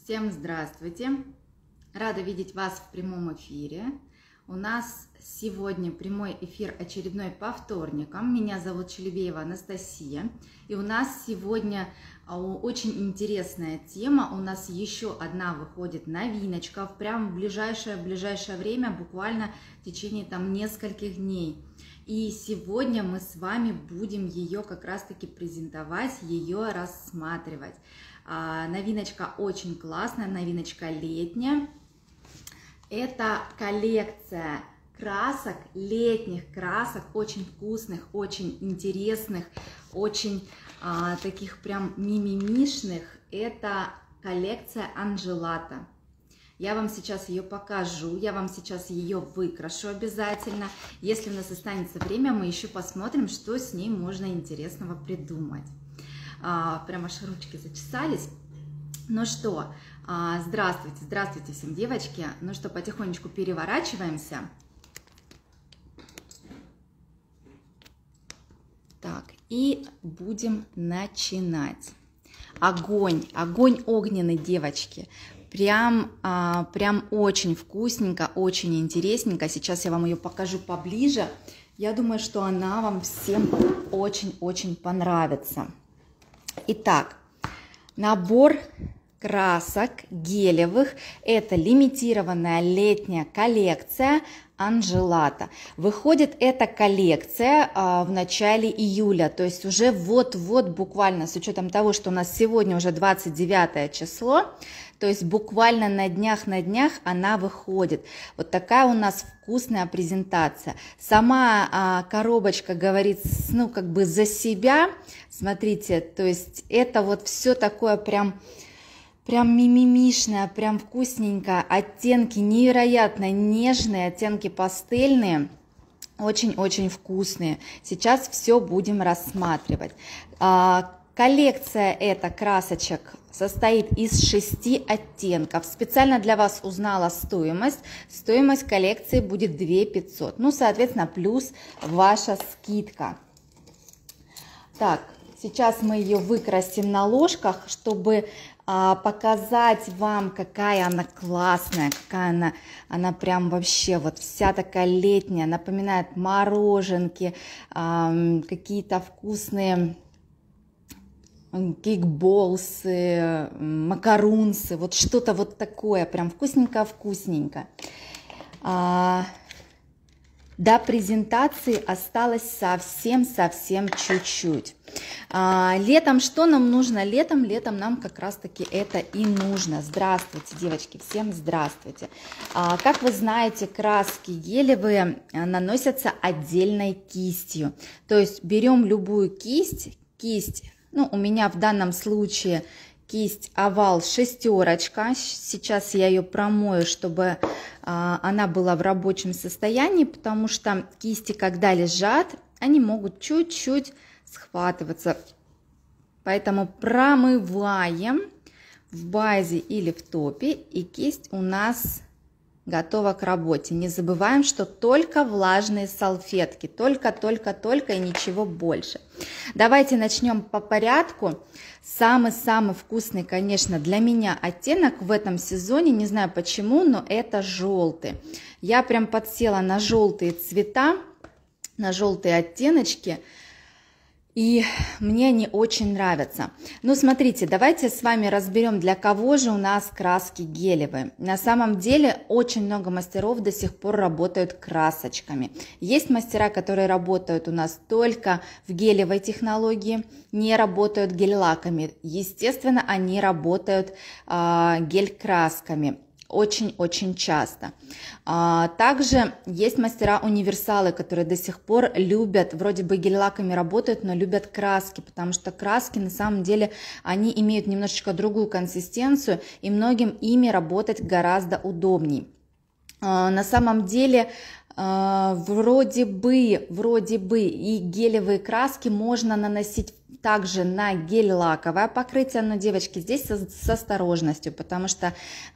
Всем здравствуйте! Рада видеть вас в прямом эфире. У нас сегодня прямой эфир очередной по вторникам. Меня зовут Челебеева Анастасия. И у нас сегодня очень интересная тема. У нас еще одна выходит новиночка прямо в ближайшее время, буквально в течение нескольких дней. И сегодня мы с вами будем ее как раз-таки презентовать, ее рассматривать. Новиночка очень классная, новиночка летняя. Это коллекция красок, летних красок, очень вкусных, очень интересных, очень таких прям мимимишных. Это коллекция Анжелата. Я вам сейчас ее покажу, я вам сейчас ее выкрашу обязательно. Если у нас останется время, мы еще посмотрим, что с ней можно интересного придумать. Прям аж ручки зачесались. Ну что, здравствуйте, здравствуйте всем, девочки. Ну что, потихонечку переворачиваемся. Так, и будем начинать. Огонь, огонь огненный, девочки. Прям очень вкусненько, очень интересненько. Сейчас я вам ее покажу поближе. Я думаю, что она вам всем очень-очень понравится. Итак, набор красок гелевых. Это лимитированная летняя коллекция Анжелата. Выходит эта коллекция в начале июля, то есть уже вот-вот буквально, с учетом того, что у нас сегодня уже 29 число, то есть буквально на днях она выходит. Вот такая у нас вкусная презентация. Сама коробочка говорит, ну, как бы за себя. Смотрите, то есть это вот все такое прям мимимишное, прям вкусненько. Оттенки невероятно нежные, оттенки пастельные. Очень-очень вкусные. Сейчас все будем рассматривать. Коллекция эта красочек состоит из 6 оттенков. Специально для вас узнала стоимость. Стоимость коллекции будет 2500. Ну, соответственно, плюс ваша скидка. Так, сейчас мы ее выкрасим на ложках, чтобы показать вам, какая она классная, какая она прям вообще вот вся такая летняя, напоминает мороженки, какие-то вкусные кейкболсы, макарунсы, вот что-то вот такое, прям вкусненько-вкусненько. До презентации осталось совсем чуть-чуть. Летом что нам нужно? Летом нам как раз-таки это и нужно. Здравствуйте, девочки, всем здравствуйте. Как вы знаете, краски гелевые наносятся отдельной кистью. То есть берем любую кисть, ну, у меня в данном случае кисть овал шестерочка. Сейчас я ее промою, чтобы она была в рабочем состоянии, потому что кисти, когда лежат, они могут чуть-чуть схватываться. Поэтому промываем в базе или в топе, и кисть у нас готова к работе. Не забываем, что только влажные салфетки, только и ничего больше. Давайте начнем по порядку. Самый-самый вкусный, конечно, для меня оттенок в этом сезоне, не знаю почему, но это желтый. Я прям подсела на желтые цвета, на желтые оттеночки. И мне они очень нравятся. Ну, смотрите, давайте с вами разберем, для кого же у нас краски гелевые. На самом деле, очень много мастеров до сих пор работают красочками. Есть мастера, которые работают у нас только в гелевой технологии, не работают гель-лаками. Естественно, они работают гель-красками. Очень часто. Также есть мастера-универсалы, которые до сих пор любят, вроде бы гель-лаками работают, но любят краски, потому что краски на самом деле, они имеют немножечко другую консистенцию, и многим ими работать гораздо удобней. На самом деле, вроде бы и гелевые краски можно наносить также на гель-лаковое покрытие, но, девочки, здесь с осторожностью, потому что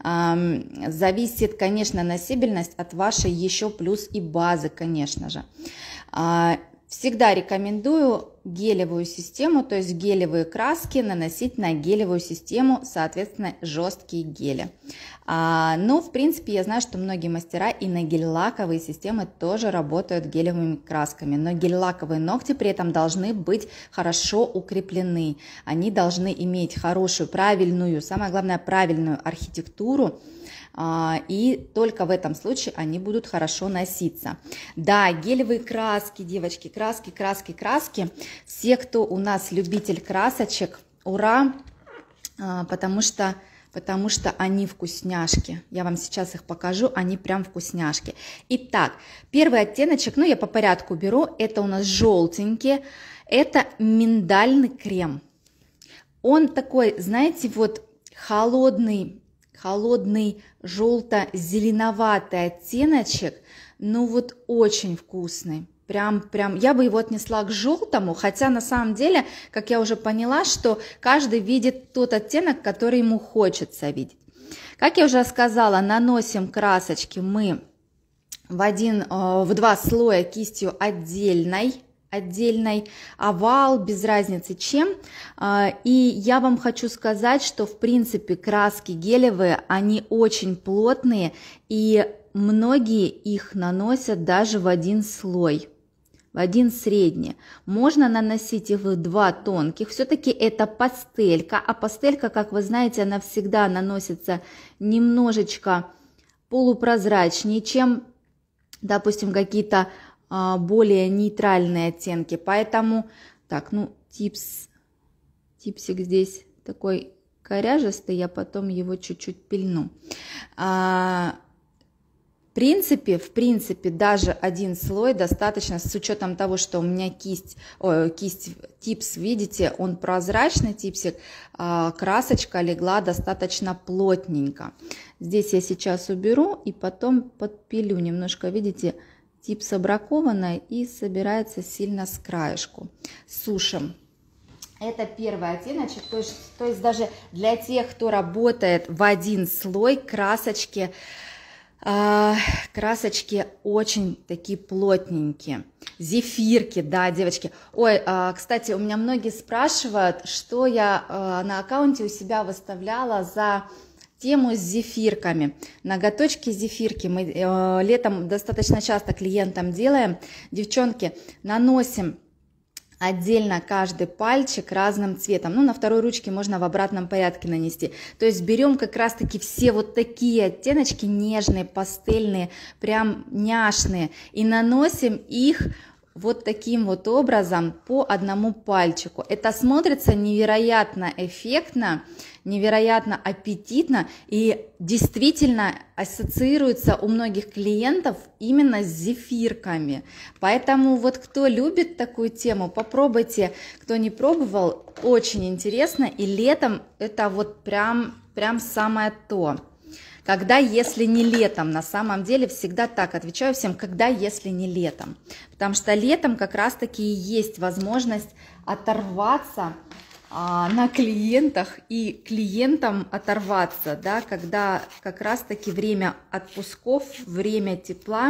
зависит, конечно, носибельность от вашей еще плюс и базы, конечно же. всегда рекомендую гелевую систему, то есть гелевые краски наносить на гелевую систему, соответственно, жесткие гели. Но, в принципе, я знаю, что многие мастера и на гель-лаковые системы тоже работают гелевыми красками, но гель-лаковые ногти при этом должны быть хорошо укреплены. Они должны иметь хорошую, правильную, самое главное, правильную архитектуру, и только в этом случае они будут хорошо носиться. Да, гелевые краски, девочки, краски. Все, кто у нас любитель красочек, ура, потому что они вкусняшки. Я вам сейчас их покажу, они прям вкусняшки. Итак, первый оттеночек, я по порядку беру, это у нас желтенький, это миндальный крем. Он такой, знаете, вот холодный желто-зеленоватый оттеночек, вот очень вкусный. Прям, я бы его отнесла к желтому, хотя на самом деле, как я уже поняла, что каждый видит тот оттенок, который ему хочется видеть. Как я уже сказала, наносим красочки мы в два слоя кистью отдельной, овал, без разницы чем. И я вам хочу сказать, что в принципе краски гелевые, они очень плотные, и многие их наносят даже в один слой, в один средний. Можно наносить их в два тонких, все-таки это пастелька, а пастелька, как вы знаете, она всегда наносится немножечко полупрозрачнее, чем, допустим, какие-то более нейтральные оттенки. Поэтому, так, типсик здесь такой коряжистый, я потом его чуть-чуть пильну. В принципе, даже один слой достаточно, с учетом того, что у меня кисть типс, видите, он прозрачный типсик, красочка легла достаточно плотненько. Здесь я сейчас уберу и потом подпилю немножко, видите, типс обракованная и собирается сильно с краешку. Сушим. Это первый оттеночек, то есть даже для тех, кто работает в один слой, красочки очень такие плотненькие. Зефирки, да, девочки. Ой, кстати, у меня многие спрашивают, что я на аккаунте у себя выставляла за тему с зефирками. Ноготочки зефирки мы летом достаточно часто клиентам делаем. Девчонки, наносим отдельно каждый пальчик разным цветом. На второй ручке можно в обратном порядке нанести. То есть берем как раз таки все вот такие оттеночки нежные, пастельные, прям няшные, и наносим их вот таким вот образом по одному пальчику. Это смотрится невероятно эффектно, невероятно аппетитно и действительно ассоциируется у многих клиентов именно с зефирками. Поэтому вот кто любит такую тему, попробуйте. Кто не пробовал, очень интересно. И летом это вот прям самое то. Когда, если не летом, на самом деле всегда так отвечаю всем, когда, если не летом. Потому что летом как раз-таки и есть возможность оторваться на клиентах и клиентам оторваться, да, когда как раз-таки время отпусков, время тепла,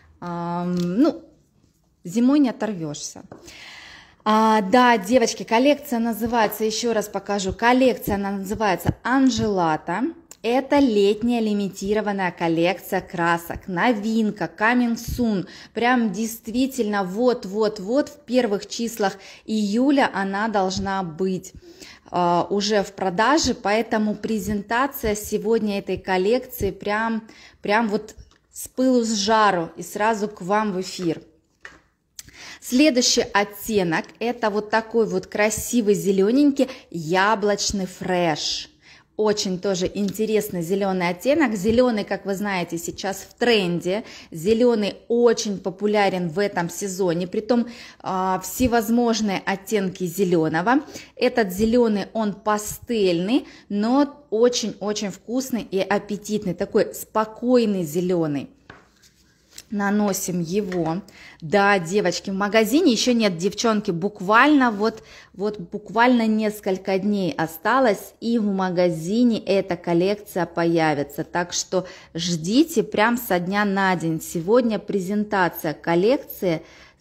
зимой не оторвешься. Да, девочки, коллекция называется, еще раз покажу, коллекция она называется Анжелата. Это летняя лимитированная коллекция красок, новинка, coming soon, прям действительно вот-вот-вот в первых числах июля она должна быть уже в продаже, поэтому презентация сегодня этой коллекции прям вот с пылу с жару и сразу к вам в эфир. Следующий оттенок это вот такой вот красивый зелененький яблочный фреш. Очень тоже интересный зеленый оттенок. Зеленый, как вы знаете, сейчас в тренде. Зеленый очень популярен в этом сезоне. Притом всевозможные оттенки зеленого. Этот зеленый, он пастельный, но очень-очень вкусный и аппетитный. Такой спокойный зеленый. Наносим его. Да, девочки, в магазине еще нет, девчонки, буквально буквально несколько дней осталось, и в магазине эта коллекция появится. Так что ждите прям со дня на день. Сегодня презентация коллекции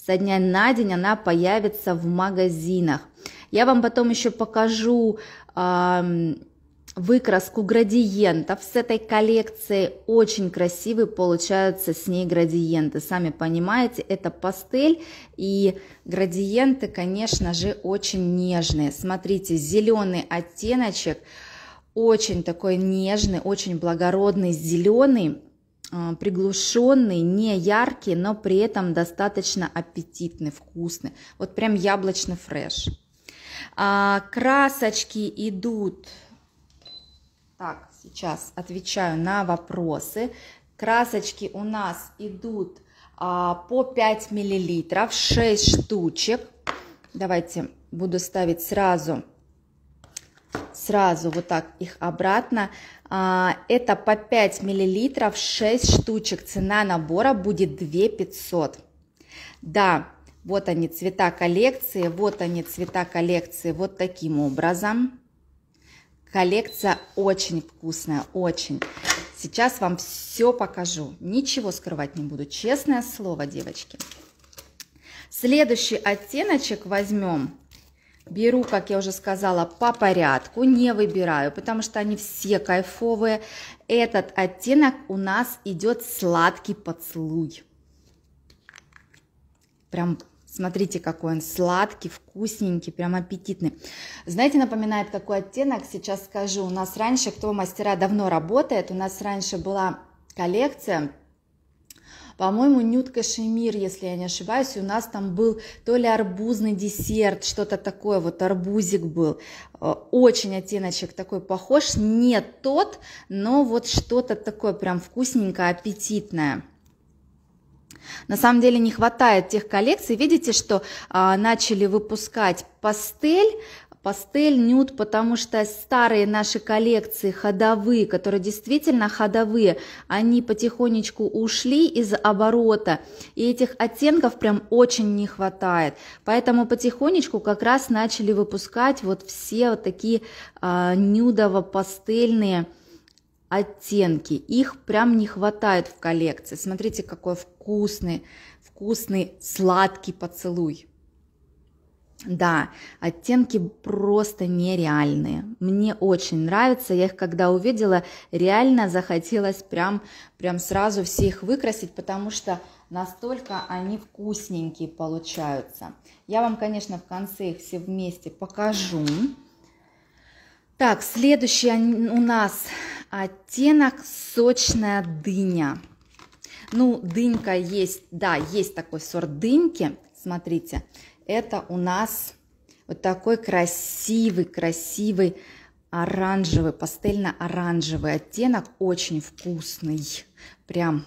Со дня на день она появится в магазинах. Я вам потом еще покажу выкраску градиентов с этой коллекции. Очень красивые получаются с ней градиенты. Сами понимаете, это пастель, и градиенты, конечно же, очень нежные. Смотрите, зеленый оттеночек, очень такой нежный, очень благородный зеленый, приглушенный, не яркий, но при этом достаточно аппетитный, вкусный. Вот прям яблочный фреш. Красочки идут... Так, сейчас отвечаю на вопросы. Красочки у нас идут по 5 мл, 6 штучек. Давайте буду ставить сразу вот так их обратно. Это по 5 мл, 6 штучек. Цена набора будет 2500. Да, вот они цвета коллекции, вот они цвета коллекции вот таким образом. Коллекция очень вкусная, очень. Сейчас вам все покажу, ничего скрывать не буду, честное слово, девочки. Следующий оттеночек возьмем. Беру, как я уже сказала, по порядку, не выбираю, потому что они все кайфовые. Этот оттенок у нас идет сладкий поцелуй. Прям смотрите, какой он сладкий, вкусненький, прям аппетитный. Знаете, напоминает какой оттенок? Сейчас скажу. У нас раньше, кто мастера давно работает, у нас раньше была коллекция, по-моему, нюд кашемир, если я не ошибаюсь, и у нас там был то ли арбузный десерт, что-то такое, вот арбузик был. Очень оттеночек такой похож, не тот, но вот что-то такое прям вкусненькое, аппетитное. На самом деле не хватает тех коллекций. Видите, что начали выпускать пастель, нюд, потому что старые наши коллекции ходовые, которые действительно ходовые, они потихонечку ушли из оборота, и этих оттенков прям очень не хватает. Поэтому потихонечку как раз начали выпускать вот все вот такие нюдово-пастельные оттенки. Их прям не хватает в коллекции. Смотрите, какой вкусный, сладкий поцелуй. Да, оттенки просто нереальные. Мне очень нравятся. Я их когда увидела, реально захотелось прям сразу все их выкрасить, потому что настолько они вкусненькие получаются. Я вам, конечно, в конце их все вместе покажу. Так, следующий у нас оттенок сочная дыня. Ну, дынька есть, да, есть такой сорт дыньки. Смотрите, это у нас вот такой красивый оранжевый, пастельно-оранжевый оттенок, очень вкусный. Прям.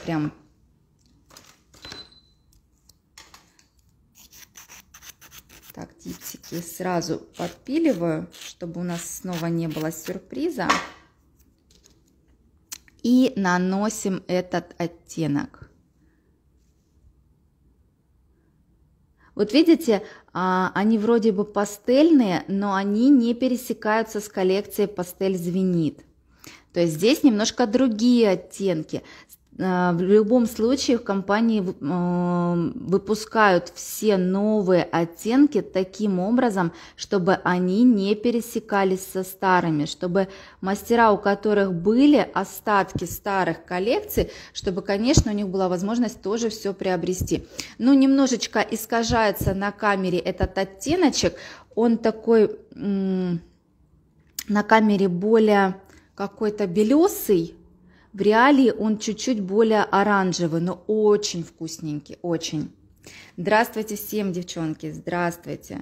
Так, типсики сразу подпиливаю, чтобы у нас снова не было сюрприза. И наносим этот оттенок. Вот видите, они вроде бы пастельные, но они не пересекаются с коллекцией «Пастель звенит». То есть здесь немножко другие оттенки. В любом случае в компании выпускают все новые оттенки таким образом, чтобы они не пересекались со старыми, чтобы мастера, у которых были остатки старых коллекций, чтобы, конечно, у них была возможность тоже все приобрести. Ну, немножечко искажается на камере этот оттеночек, он такой на камере более какой-то белесый. В реалии он чуть-чуть более оранжевый, но очень вкусненький, очень. Здравствуйте всем, девчонки, здравствуйте.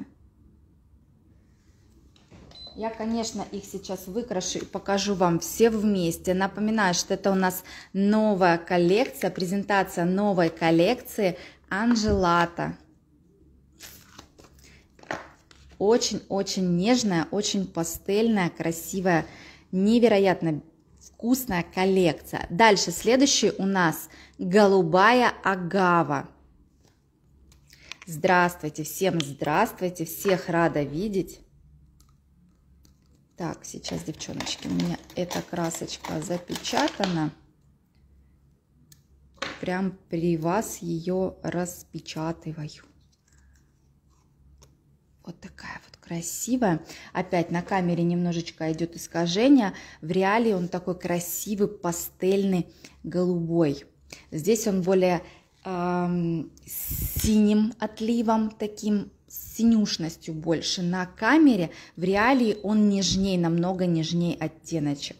Я, конечно, их сейчас выкрашу и покажу вам все вместе. Напоминаю, что это у нас новая коллекция, презентация новой коллекции Анжелата. Очень-очень нежная, очень пастельная, красивая, невероятно вкусная коллекция. Дальше следующий у нас голубая агава. Здравствуйте, всем здравствуйте, всех рада видеть. Так, сейчас, девчоночки, у меня эта красочка запечатана. прям при вас ее распечатываю. Вот такая вот красивая. Опять на камере немножечко идет искажение. В реале он такой красивый, пастельный, голубой. Здесь он более синим отливом, таким синюшностью больше. На камере в реале он нежнее, намного нежнее оттеночек.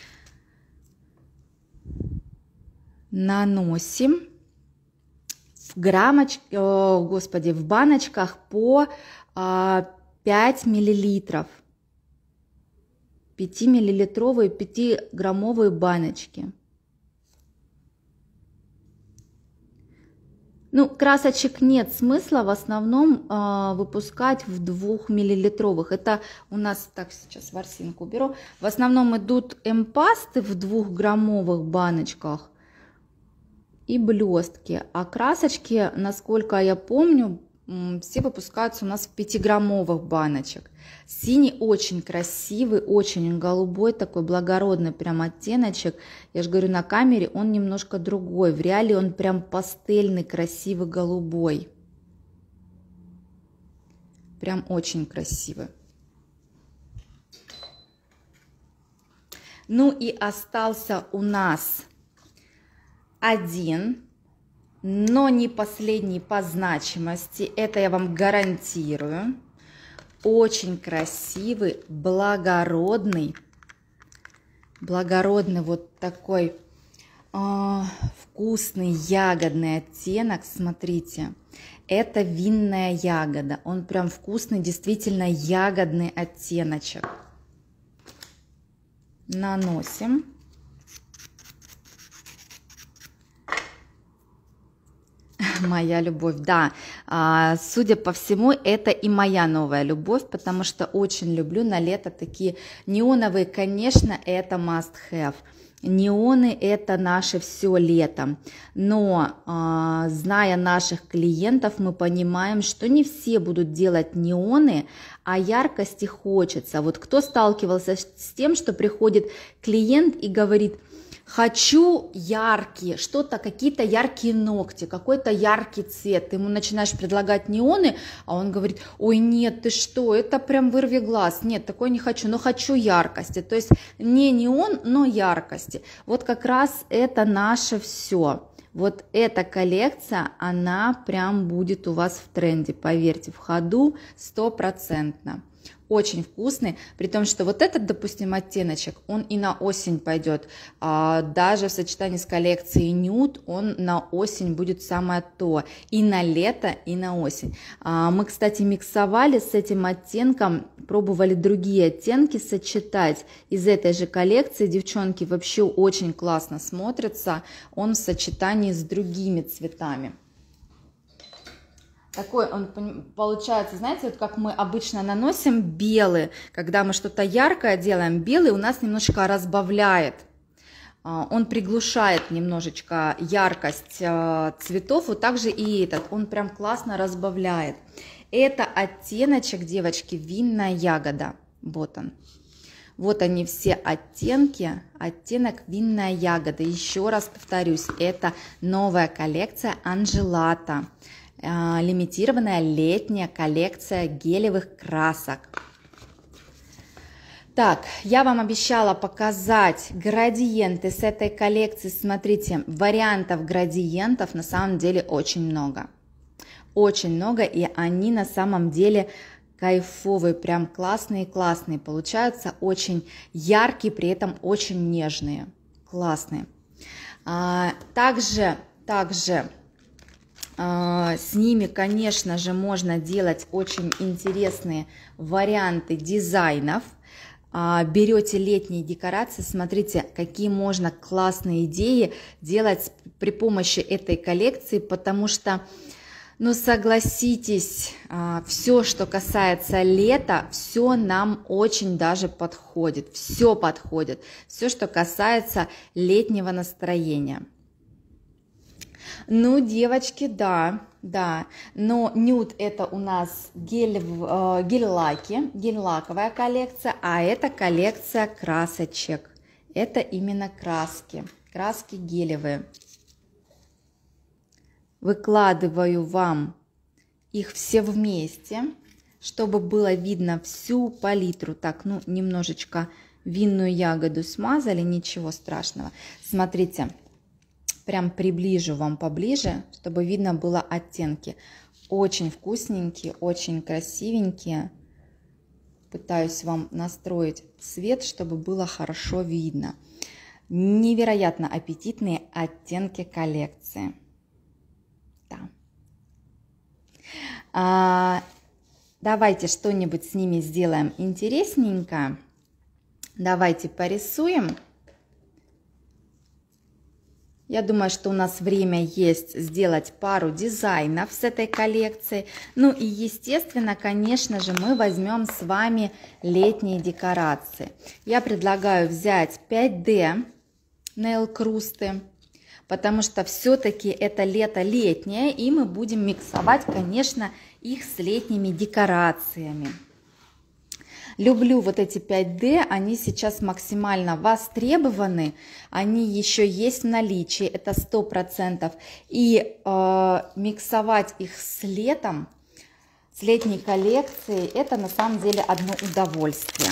Наносим в в баночках по 5 миллилитров. 5-миллилитровые, 5-граммовые баночки. Ну, красочек нет смысла в основном выпускать в 2-миллилитровых. Это у нас, так, сейчас ворсинку уберу. В основном идут эмпасты в 2-граммовых баночках и блестки. А красочки, насколько я помню, все выпускаются у нас в 5-граммовых баночек. Синий очень красивый, очень голубой, такой благородный прям оттеночек. Я же говорю, на камере он немножко другой. В реале он прям пастельный, красивый, голубой. Прям очень красивый. Ну и остался у нас один, но не последний по значимости, это я вам гарантирую. Очень красивый, благородный вот такой вкусный ягодный оттенок. Смотрите, это винная ягода, он прям вкусный, действительно ягодный оттеночек. Наносим. Моя любовь, да, судя по всему, это и моя новая любовь, потому что очень люблю на лето такие неоновые, конечно, это must have. Неоны это наше все лето, но зная наших клиентов, мы понимаем, что не все будут делать неоны, а яркости хочется. Вот кто сталкивался с тем, что приходит клиент и говорит: хочу яркие, что-то, какие-то яркие ногти, какой-то яркий цвет. Ты ему начинаешь предлагать неоны, а он говорит: ой, нет, ты что, это прям вырви глаз. Нет, такой не хочу, но хочу яркости. То есть не неон, но яркости. Вот как раз это наше все. Вот эта коллекция, она прям будет у вас в тренде, поверьте, в ходу 100%. Очень вкусный, при том, что вот этот, допустим, оттеночек, он и на осень пойдет, даже в сочетании с коллекцией нюд он на осень будет самое то, и на лето, и на осень. Мы, кстати, миксовали с этим оттенком, пробовали другие оттенки сочетать из этой же коллекции, девчонки, вообще очень классно смотрится он в сочетании с другими цветами. Такой он получается, знаете, вот как мы обычно наносим белый, когда мы что-то яркое делаем, белый у нас немножечко разбавляет, он приглушает немножечко яркость цветов, вот также и этот, он прям классно разбавляет. Это оттеночек, девочки, винная ягода, вот он. Вот они все оттенки, оттенок винная ягода. Еще раз повторюсь, это новая коллекция Анжелата. Лимитированная летняя коллекция гелевых красок. Так, я вам обещала показать градиенты с этой коллекции. Смотрите, вариантов градиентов на самом деле очень много. Очень много, и они на самом деле кайфовые, прям классные получаются, очень яркие, при этом очень нежные, классные. Также с ними, конечно же, можно делать очень интересные варианты дизайнов. Берете летние декорации, смотрите, какие можно классные идеи делать при помощи этой коллекции, потому что, ну, согласитесь, все, что касается лета, все нам очень даже подходит, все подходит, все, что касается летнего настроения. Ну, девочки, да, но нюд это у нас гель-лаки, гель-лаковая коллекция, а это коллекция красочек. Это именно краски гелевые. выкладываю вам их все вместе, чтобы было видно всю палитру. Так, ну, немножечко винную ягоду смазали, ничего страшного. Смотрите, прям приближу вам поближе, чтобы видно было оттенки. Очень вкусненькие, очень красивенькие. Пытаюсь вам настроить цвет, чтобы было хорошо видно. Невероятно аппетитные оттенки коллекции. Да. Давайте что-нибудь с ними сделаем интересненько. Давайте порисуем. Я думаю, что у нас время есть сделать пару дизайнов с этой коллекции. Ну и естественно, конечно же, мы возьмем с вами летние декорации. Я предлагаю взять 5D нейл-крусты, потому что все-таки это лето летнее, и мы будем миксовать, конечно, их с летними декорациями. Люблю вот эти 5D, они сейчас максимально востребованы, они еще есть в наличии, это 100%. И миксовать их с летом, с летней коллекцией, это на самом деле одно удовольствие.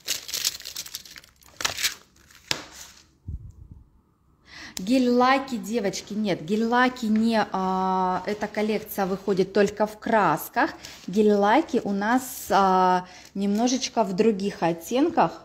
Гель-лаки, девочки, нет, гель-лаки не, эта коллекция выходит только в красках. Гель-лаки у нас немножечко в других оттенках.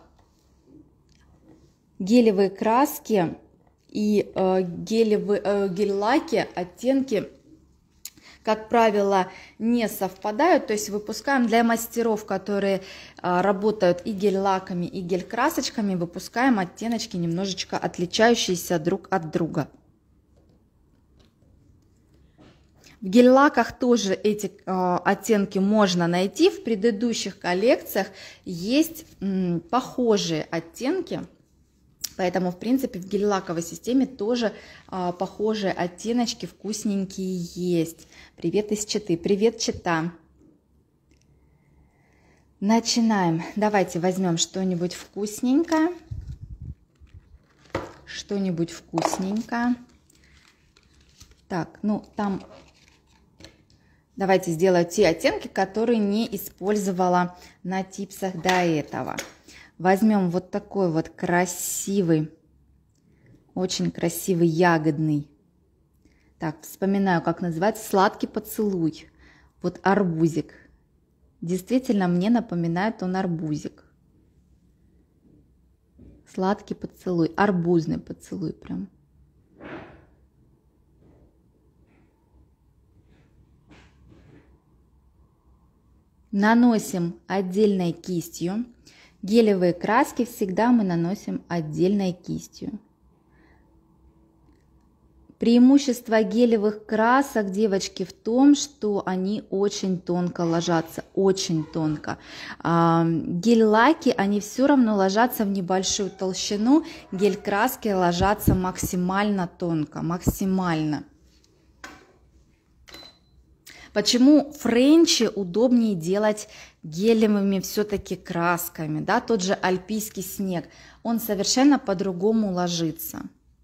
Гелевые краски и гель-лаки оттенки, как правило, не совпадают. То есть выпускаем для мастеров, которые работают и гель-лаками, и гель-красочками, выпускаем оттеночки, немножечко отличающиеся друг от друга. В гель-лаках тоже эти оттенки можно найти. В предыдущих коллекциях есть похожие оттенки. Поэтому, в принципе, в гель-лаковой системе тоже похожие оттеночки вкусненькие есть. Привет из Читы. Привет, Чита. Начинаем. Давайте возьмем что-нибудь вкусненькое. Что-нибудь вкусненькое. Так, ну там... Давайте сделаю те оттенки, которые не использовала на типсах до этого. Возьмем вот такой вот красивый, очень красивый ягодный. Так, вспоминаю, как называется, сладкий поцелуй. Вот арбузик. Действительно, мне напоминает он арбузик. Сладкий поцелуй, арбузный поцелуй прям. Наносим отдельной кистью. Гелевые краски всегда мы наносим отдельной кистью. Преимущество гелевых красок, девочки, в том, что они очень тонко ложатся, очень тонко. Гель-лаки, они все равно ложатся в небольшую толщину, гель-краски ложатся максимально тонко, максимально. Почему френчи удобнее делать гелевыми все-таки красками, да, тот же альпийский снег, он совершенно по-другому ложится.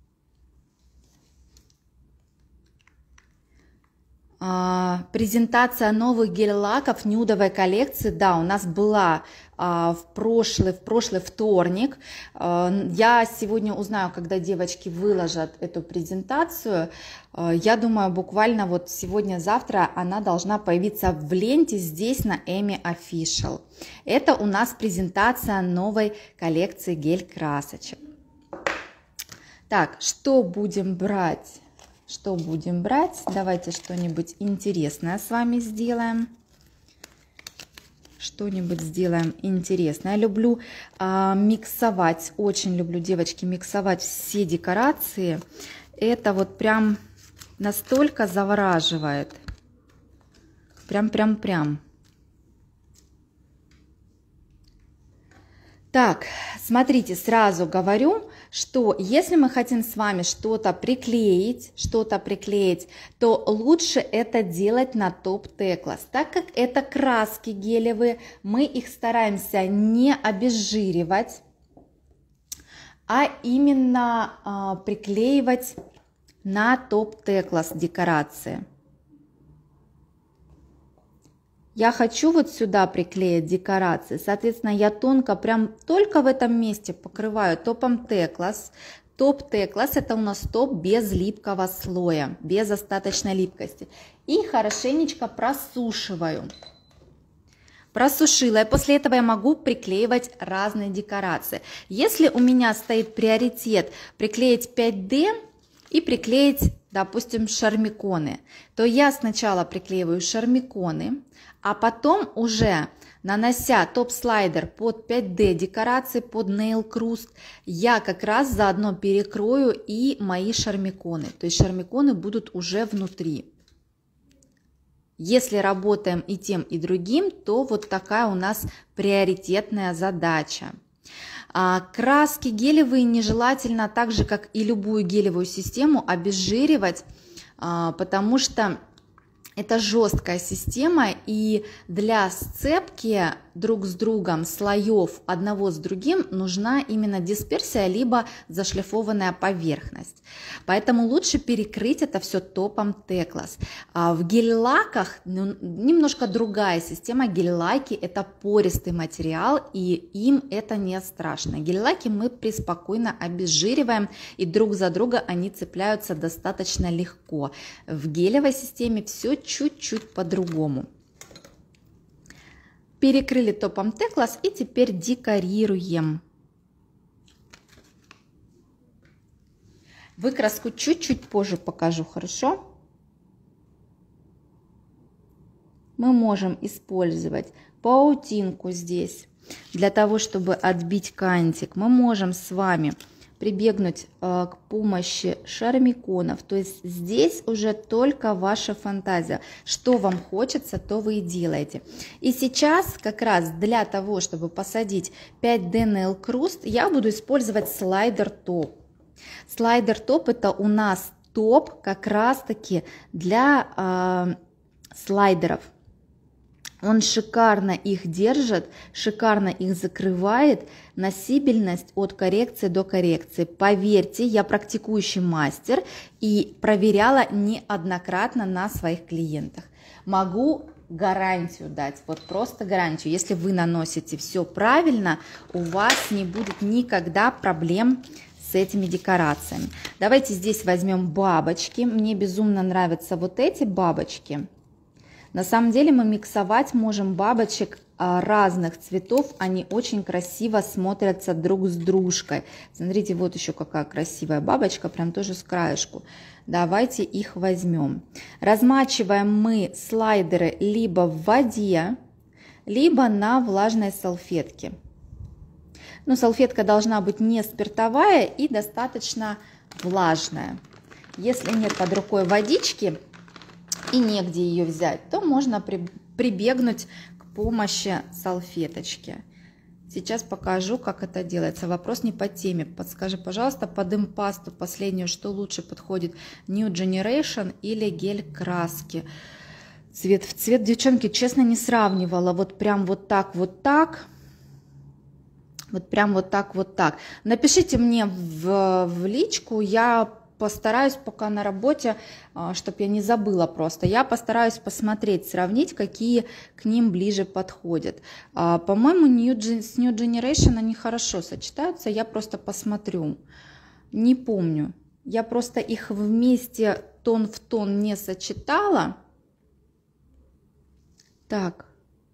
Презентация новых гель-лаков нюдовой коллекции, да, у нас была в прошлый вторник. Я сегодня узнаю, когда девочки выложат эту презентацию. Я думаю, буквально вот сегодня-завтра она должна появиться в ленте здесь на Эми Official. Это у нас презентация новой коллекции гель-красочек. Так, что будем брать? Что будем брать? Давайте что-нибудь интересное с вами сделаем. Что-нибудь сделаем интересное. Я люблю миксовать, очень люблю, девочки, миксовать все декорации. Это вот прям настолько завораживает. Прям. Так, смотрите, сразу говорю, что если мы хотим с вами что-то приклеить, то лучше это делать на топ теклас. Так как это краски гелевые, мы их стараемся не обезжиривать, а именно приклеивать на топ теклас декорации. Я хочу вот сюда приклеить декорации, соответственно, я тонко, прям только в этом месте покрываю топом Teclas. Топ Teclas — это у нас топ без липкого слоя, без остаточной липкости. И хорошенечко просушиваю. Просушила, и после этого я могу приклеивать разные декорации. Если у меня стоит приоритет приклеить 5D и приклеить, допустим, шармиконы, то я сначала приклеиваю шармиконы, а потом уже, нанося топ-слайдер под 5D декорации, под Nail Crust, я как раз заодно перекрою и мои шармиконы. То есть шармиконы будут уже внутри. Если работаем и тем, и другим, то вот такая у нас приоритетная задача. Краски гелевые нежелательно, так же как и любую гелевую систему, обезжиривать, потому что это жесткая система, и для сцепки друг с другом слоев одного с другим нужна именно дисперсия, либо зашлифованная поверхность. Поэтому лучше перекрыть это все топом Teclas. В гель-лаках немножко другая система. Гель-лаки — это пористый материал, и им это не страшно. Гель-лаки мы преспокойно обезжириваем, и друг за друга они цепляются достаточно легко. В гелевой системе все чуть-чуть по-другому. Перекрыли топом Teclas и теперь декорируем. Выкраску чуть-чуть позже покажу, хорошо? Мы можем использовать паутинку здесь для того, чтобы отбить кантик. Мы можем с вами прибегнуть к помощи шармиконов. То есть здесь уже только ваша фантазия. Что вам хочется, то вы и делаете. И сейчас как раз для того, чтобы посадить 5D Nail Crust, я буду использовать слайдер топ. Слайдер топ — это у нас топ как раз таки для слайдеров. Он шикарно их держит, шикарно их закрывает. Носибельность от коррекции до коррекции. Поверьте, я практикующий мастер и проверяла неоднократно на своих клиентах. Могу гарантию дать, вот просто гарантию. Если вы наносите все правильно, у вас не будет никогда проблем с этими декорациями. Давайте здесь возьмем бабочки. Мне безумно нравятся вот эти бабочки. На самом деле мы миксовать можем бабочек разных цветов, они очень красиво смотрятся друг с дружкой. Смотрите, вот еще какая красивая бабочка, прям тоже с краешку. Давайте их возьмем. Размачиваем мы слайдеры либо в воде, либо на влажной салфетке. Но салфетка должна быть не спиртовая и достаточно влажная. Если нет под рукой водички и негде ее взять, то можно прибегнуть к помощи салфеточки. Сейчас покажу, как это делается. Вопрос не по теме. Подскажи, пожалуйста, под импасту последнюю, что лучше подходит, New Generation или гель краски? Цвет в цвет, девчонки, честно, не сравнивала. Вот прям вот так, вот так. Вот прям вот так, вот так. Напишите мне в личку, я постараюсь пока на работе, чтобы я не забыла просто. Я постараюсь посмотреть, сравнить, какие к ним ближе подходят. По-моему, с New Generation они хорошо сочетаются. Я просто посмотрю. Не помню. Я просто их вместе тон в тон не сочетала. Так.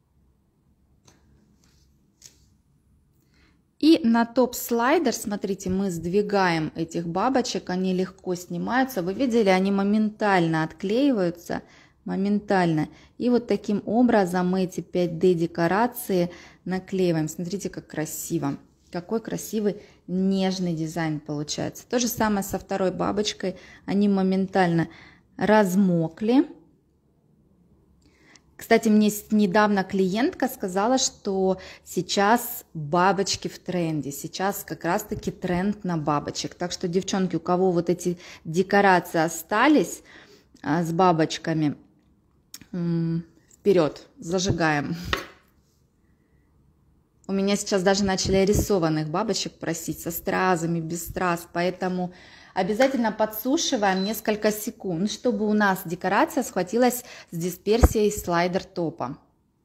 И на топ-слайдер, смотрите, мы сдвигаем этих бабочек, они легко снимаются. Вы видели, они моментально отклеиваются, моментально. И вот таким образом мы эти 5D декорации наклеиваем. Смотрите, как красиво. Какой красивый нежный дизайн получается. То же самое со второй бабочкой. Они моментально размокли. Кстати, мне недавно клиентка сказала, что сейчас бабочки в тренде. Сейчас как раз-таки тренд на бабочек. Так что, девчонки, у кого вот эти декорации остались с бабочками, вперед, зажигаем. У меня сейчас даже начали рисованных бабочек просить со стразами, без страз, поэтому обязательно подсушиваем несколько секунд, чтобы у нас декорация схватилась с дисперсией слайдер топа.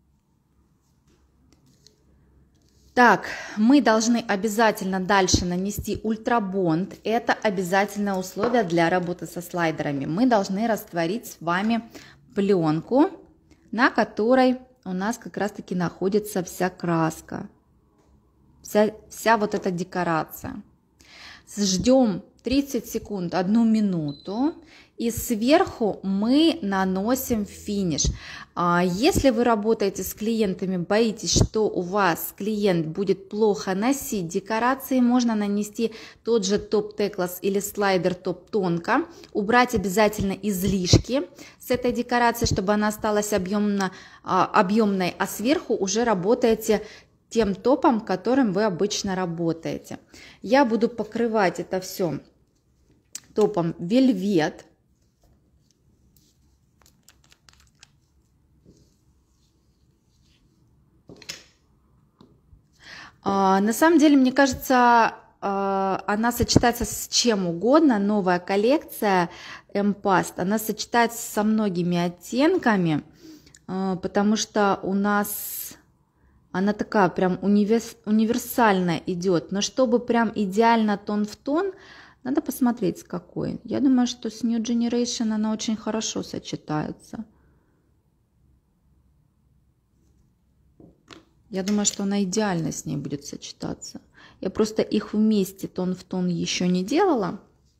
Так, мы должны обязательно дальше нанести ультрабонд. Это обязательное условие для работы со слайдерами. Мы должны растворить с вами пленку, на которой у нас как раз-таки находится вся краска, вся вот эта декорация. Ждем 30 секунд, 1 минуту, и сверху мы наносим финиш. Если вы работаете с клиентами, боитесь, что у вас клиент будет плохо носить декорации, можно нанести тот же топ-теклас или слайдер топ-тонко, убрать обязательно излишки с этой декорации, чтобы она осталась объемной, а сверху уже работаете тем топом, которым вы обычно работаете. Я буду покрывать это все топом вельвет. На самом деле, мне кажется, она сочетается с чем угодно. Новая коллекция M-Past, она сочетается со многими оттенками, потому что у нас она такая прям универсальная идет. Но чтобы прям идеально тон в тон, надо посмотреть с какой. Я думаю, что с New Generation она очень хорошо сочетается. Я думаю, что она идеально с ней будет сочетаться. Я просто их вместе тон в тон еще не делала.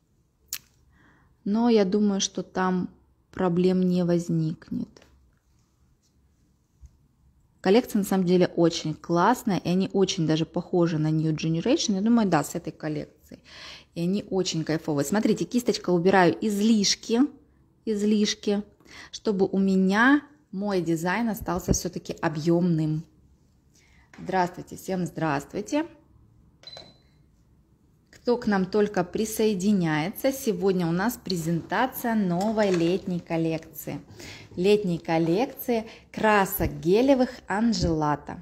Но я думаю, что там проблем не возникнет. Коллекция на самом деле очень классная. И они очень даже похожи на New Generation. Я думаю, да, с этой коллекцией. И они очень кайфовые. Смотрите, кисточка убираю излишки, чтобы у меня мой дизайн остался все-таки объемным. Здравствуйте, всем здравствуйте. Кто к нам только присоединяется, сегодня у нас презентация новой летней коллекции. Летней коллекции красок гелевых Анжелата.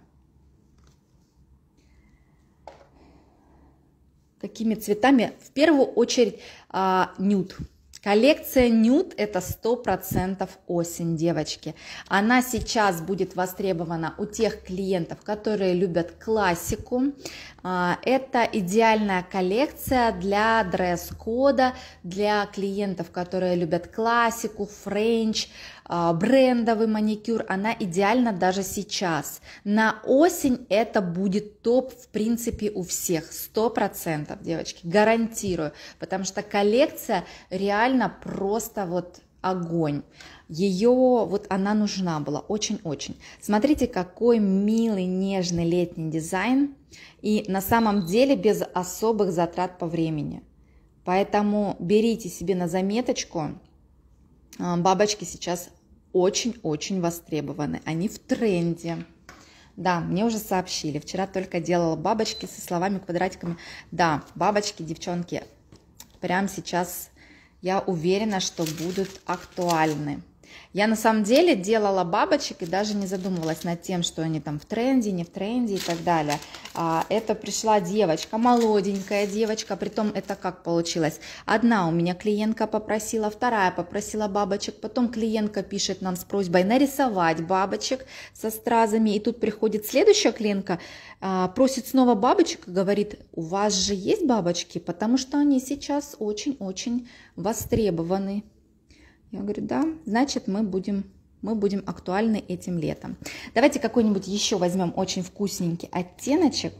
Какими цветами? В первую очередь нюд. Коллекция нюд — это 100% осень, девочки. Она сейчас будет востребована у тех клиентов, которые любят классику. Это идеальная коллекция для дресс-кода, для клиентов, которые любят классику, френч, брендовый маникюр. Она идеальна даже сейчас. На осень это будет топ, в принципе, у всех. 100%, девочки, гарантирую. Потому что коллекция реально просто вот огонь. Ее вот она нужна была очень-очень. Смотрите, какой милый, нежный летний дизайн. И на самом деле без особых затрат по времени. Поэтому берите себе на заметочку. Бабочки сейчас очень-очень востребованы. Они в тренде. Да, мне уже сообщили. Вчера только делала бабочки со словами, квадратиками. Да, бабочки, девчонки, прямо сейчас я уверена, что будут актуальны. Я на самом деле делала бабочек и даже не задумывалась над тем, что они там в тренде, не в тренде и так далее. Это пришла девочка, молоденькая девочка, притом это как получилось? Одна у меня клиентка попросила, вторая попросила бабочек, потом клиентка пишет нам с просьбой нарисовать бабочек со стразами, и тут приходит следующая клиентка, просит снова бабочек и говорит: у вас же есть бабочки, потому что они сейчас очень-очень востребованы. Я говорю, да, значит, мы будем актуальны этим летом. Давайте какой-нибудь еще возьмем очень вкусненький оттеночек.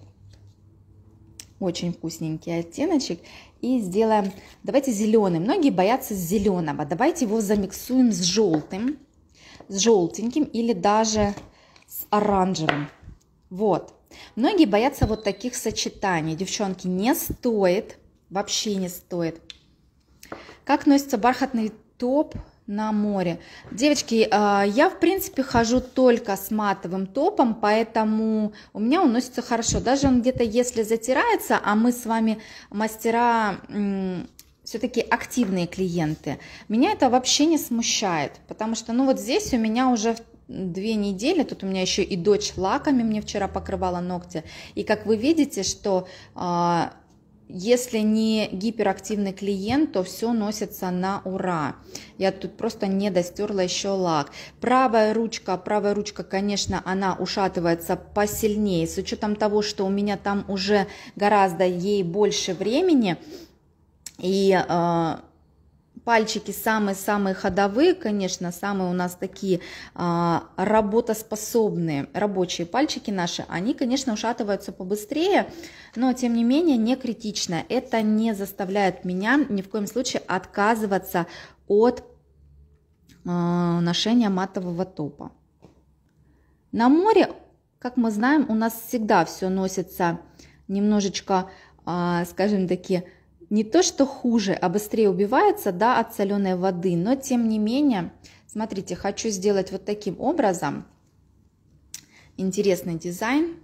Очень вкусненький оттеночек. И сделаем, давайте зеленый. Многие боятся зеленого. Давайте его замиксуем с желтым, с желтеньким или даже с оранжевым. Вот. Многие боятся вот таких сочетаний. Девчонки, не стоит, вообще не стоит. Как носится бархатный топ на море? Девочки, я в принципе хожу только с матовым топом, поэтому у меня он носится хорошо. Даже он где-то если затирается, а мы с вами мастера все-таки активные клиенты, меня это вообще не смущает, потому что ну вот здесь у меня уже 2 недели, тут у меня еще и дочь лаками мне вчера покрывала ногти, и как вы видите, что если не гиперактивный клиент, то все носится на ура. Я тут просто не достерла еще лак. Правая ручка, конечно, она ушатывается посильнее. С учетом того, что у меня там уже гораздо ей больше времени. И пальчики самые-самые ходовые, конечно, самые у нас такие работоспособные рабочие пальчики наши, они, конечно, ушатываются побыстрее, но, тем не менее, не критично. Это не заставляет меня ни в коем случае отказываться от ношения матового топа. На море, как мы знаем, у нас всегда все носится немножечко, скажем таки, не то что хуже, а быстрее убивается, да, от соленой воды, но тем не менее, смотрите, хочу сделать вот таким образом. Интересный дизайн.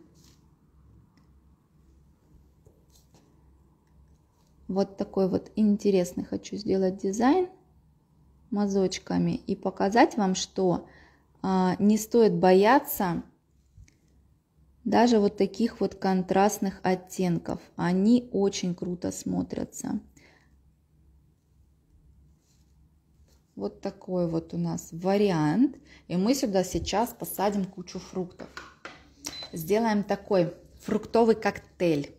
Вот такой вот интересный хочу сделать дизайн мазочками и показать вам, что не стоит бояться даже вот таких вот контрастных оттенков. Они очень круто смотрятся. Вот такой вот у нас вариант. И мы сюда сейчас посадим кучу фруктов. Сделаем такой фруктовый коктейль.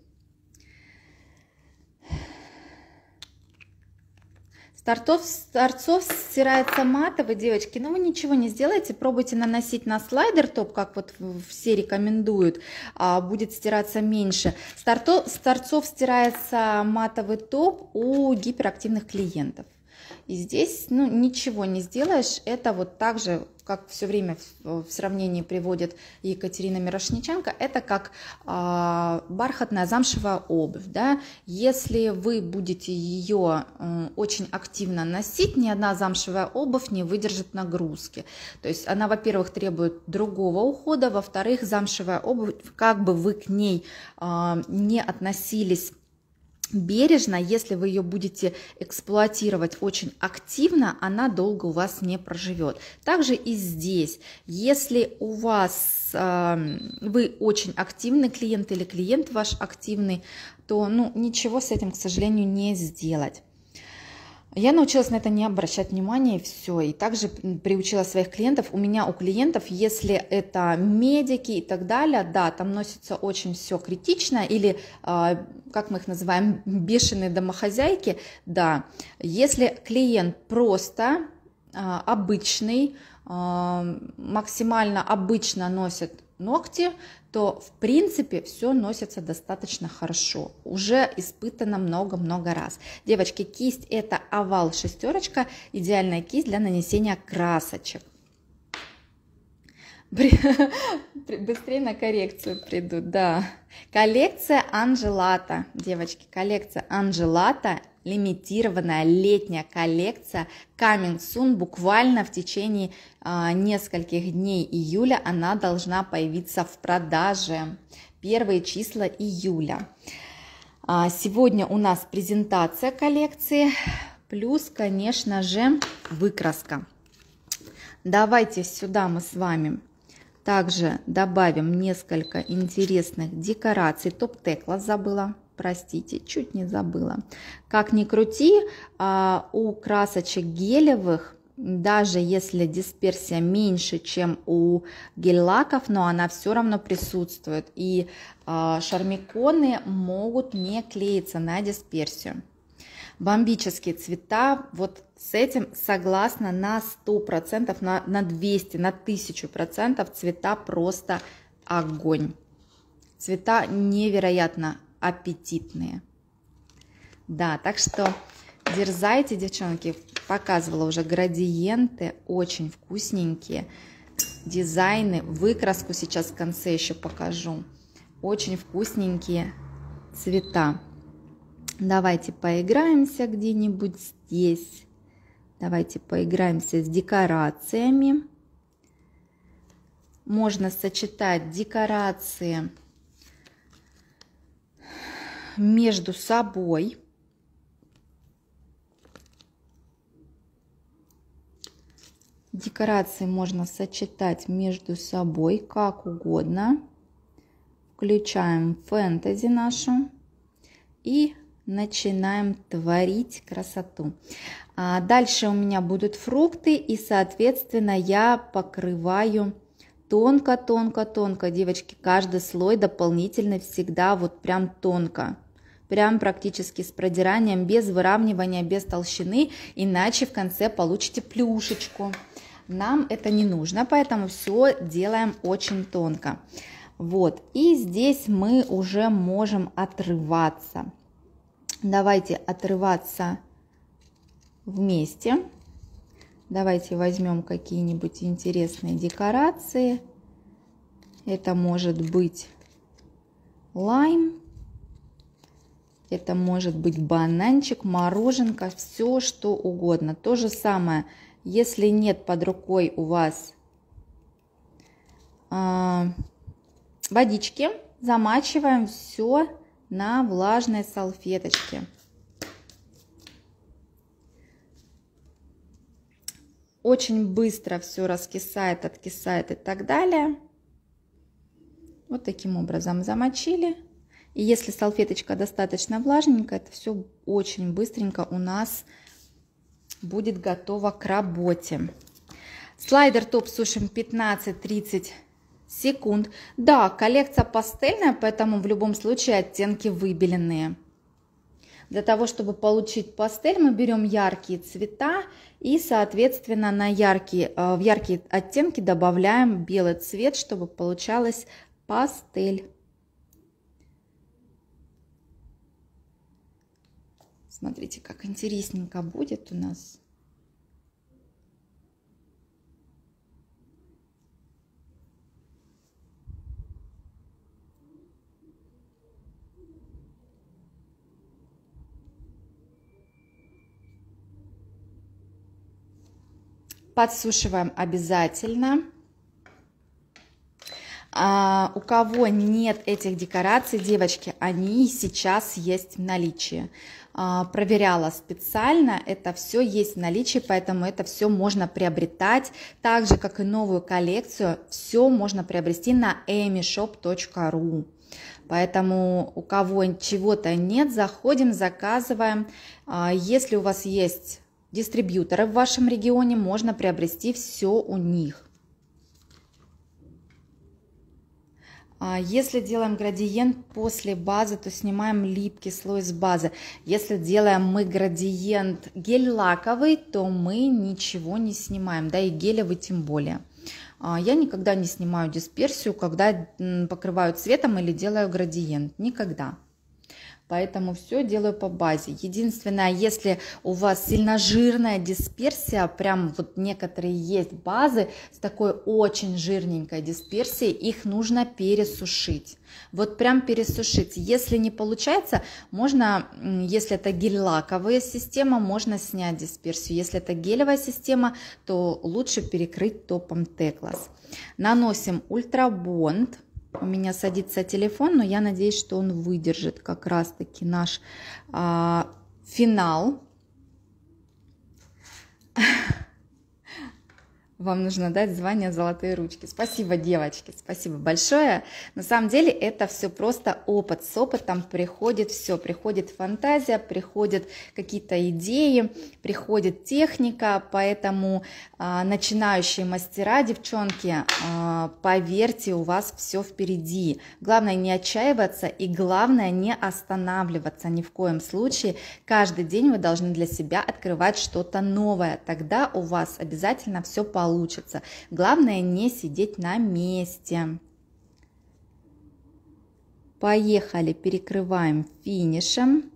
С торцов стирается матовый, девочки, но вы ничего не сделаете, пробуйте наносить на слайдер топ, как вот все рекомендуют, будет стираться меньше. С торцов стирается матовый топ у гиперактивных клиентов. И здесь, ну, ничего не сделаешь, это вот так же, как все время в сравнении приводит Екатерина Мирошниченко, это как бархатная замшевая обувь, да? Если вы будете ее очень активно носить, ни одна замшевая обувь не выдержит нагрузки. То есть она, во-первых, требует другого ухода, во-вторых, замшевая обувь, как бы вы к ней не относились бережно, если вы ее будете эксплуатировать очень активно, она долго у вас не проживет. Также и здесь, если у вас вы очень активный клиент или клиент ваш активный, то ну, ничего с этим, к сожалению, не сделать. Я научилась на это не обращать внимания, и все. И также приучила своих клиентов. У клиентов, если это медики и так далее, да, там носится очень все критично, или, как мы их называем, бешеные домохозяйки, да. Если клиент просто обычный, максимально обычно носит ногти, то в принципе все носится достаточно хорошо. Уже испытано много-много раз. Девочки, кисть это овал шестерочка, идеальная кисть для нанесения красочек. Быстрее на коррекцию придут, да. Коллекция Анжелата, девочки, коллекция Анжелата, лимитированная летняя коллекция Coming Soon, буквально в течение нескольких дней июля она должна появиться в продаже. Первые числа июля. Сегодня у нас презентация коллекции, плюс, конечно же, выкраска. Давайте сюда мы с вами также добавим несколько интересных декораций. Топ-текла забыла, простите, чуть не забыла. Как ни крути, у красочек гелевых, даже если дисперсия меньше, чем у гель-лаков, но она все равно присутствует. И шармиконы могут не клеиться на дисперсию. Бомбические цвета, вот с этим согласна на 100%, на 200, на 1000%, цвета просто огонь. Цвета невероятно аппетитные. Да, так что дерзайте, девчонки. Показывала уже градиенты, очень вкусненькие. Дизайны, выкраску сейчас в конце еще покажу. Очень вкусненькие цвета. Давайте поиграемся где-нибудь здесь. Давайте поиграемся с декорациями. Можно сочетать декорации между собой. Декорации можно сочетать между собой как угодно. Включаем фэнтези нашу и начинаем творить красоту. Дальше у меня будут фрукты, и, соответственно, я покрываю тонко-тонко-тонко, девочки, каждый слой дополнительный всегда вот прям тонко. Прям практически с продиранием, без выравнивания, без толщины, иначе в конце получите плюшечку. Нам это не нужно, поэтому все делаем очень тонко. Вот, и здесь мы уже можем отрываться. Давайте отрываться вместе. Давайте возьмем какие-нибудь интересные декорации. Это может быть лайм. Это может быть бананчик, мороженка, все что угодно. То же самое, если нет под рукой у вас водички, замачиваем все на влажной салфеточке. Очень быстро все раскисает, откисает и так далее. Вот таким образом замочили. И если салфеточка достаточно влажненькая, это все очень быстренько у нас будет готово к работе. Слайдер топ сушим 15-30 секунд. Да, коллекция пастельная, поэтому в любом случае оттенки выбеленные. Для того, чтобы получить пастель, мы берем яркие цвета и, соответственно, в яркие оттенки добавляем белый цвет, чтобы получалась пастель. Смотрите, как интересненько будет у нас. Подсушиваем обязательно. У кого нет этих декораций, девочки, они сейчас есть в наличии. Проверяла специально, это все есть в наличии, поэтому это все можно приобретать. Так же, как и новую коллекцию, все можно приобрести на amyshop.ru. Поэтому у кого чего-то нет, заходим, заказываем. Если у вас есть дистрибьюторы в вашем регионе, можно приобрести все у них. Если делаем градиент после базы, то снимаем липкий слой с базы. Если делаем мы градиент гель-лаковый, то мы ничего не снимаем, да и гелевый тем более. Я никогда не снимаю дисперсию, когда покрываю цветом или делаю градиент. Никогда. Поэтому все делаю по базе. Единственное, если у вас сильно жирная дисперсия, прям вот некоторые есть базы с такой очень жирненькой дисперсией, их нужно пересушить. Вот прям пересушить. Если не получается, можно, если это гель-лаковая система, можно снять дисперсию. Если это гелевая система, то лучше перекрыть топом Teclas. Наносим ультрабонд. У меня садится телефон, но я надеюсь, что он выдержит как раз-таки наш финал. Вам нужно дать звание «Золотые ручки». Спасибо, девочки, спасибо большое. На самом деле это все просто опыт. С опытом приходит все. Приходит фантазия, приходят какие-то идеи, приходит техника. Поэтому начинающие мастера, девчонки, поверьте, у вас все впереди. Главное не отчаиваться и главное не останавливаться ни в коем случае. Каждый день вы должны для себя открывать что-то новое. Тогда у вас обязательно все получится. Главное не сидеть на месте. Поехали, перекрываем финишем.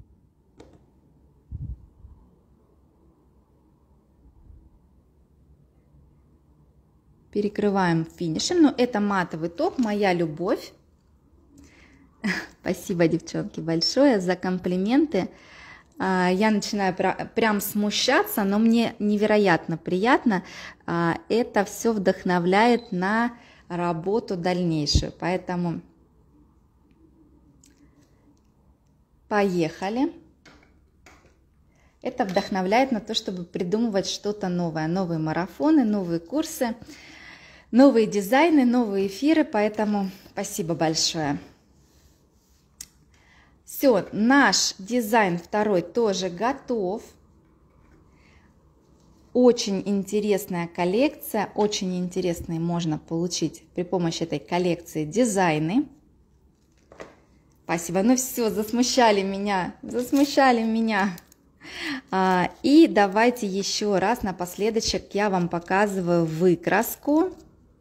Перекрываем финишем. Но это матовый топ, моя любовь. Спасибо, девчонки, большое за комплименты. Я начинаю прям смущаться, но мне невероятно приятно. Это все вдохновляет на работу дальнейшую. Поэтому поехали. Это вдохновляет на то, чтобы придумывать что-то новое. Новые марафоны, новые курсы, новые дизайны, новые эфиры. Поэтому спасибо большое. Все, наш дизайн второй тоже готов. Очень интересная коллекция, очень интересные можно получить при помощи этой коллекции дизайны. Спасибо, ну все, засмущали меня, засмущали меня. И давайте еще раз напоследочек я вам показываю выкраску.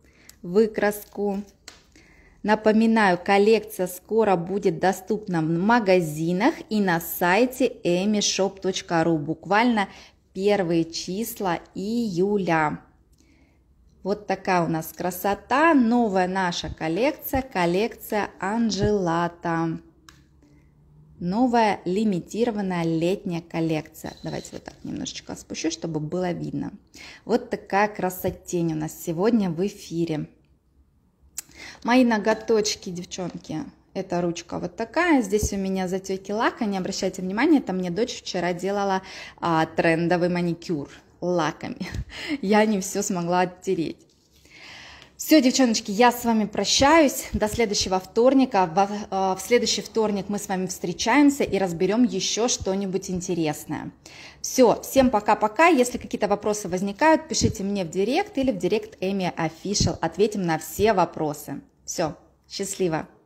Напоминаю, коллекция скоро будет доступна в магазинах и на сайте amyshop.ru. Буквально первые числа июля. Вот такая у нас красота. Новая наша коллекция, коллекция Анжелата. Новая лимитированная летняя коллекция. Давайте вот так немножечко спущу, чтобы было видно. Вот такая красотень у нас сегодня в эфире. Мои ноготочки, девчонки, это ручка вот такая. Здесь у меня затеки лака. Не обращайте внимания, это мне дочь вчера делала трендовый маникюр лаками. Я не все смогла оттереть. Все, девчоночки, я с вами прощаюсь. До следующего вторника. В следующий вторник мы с вами встречаемся и разберем еще что-нибудь интересное. Все, всем пока-пока. Если какие-то вопросы возникают, пишите мне в директ или в директ Amy Official. Ответим на все вопросы. Все, счастливо.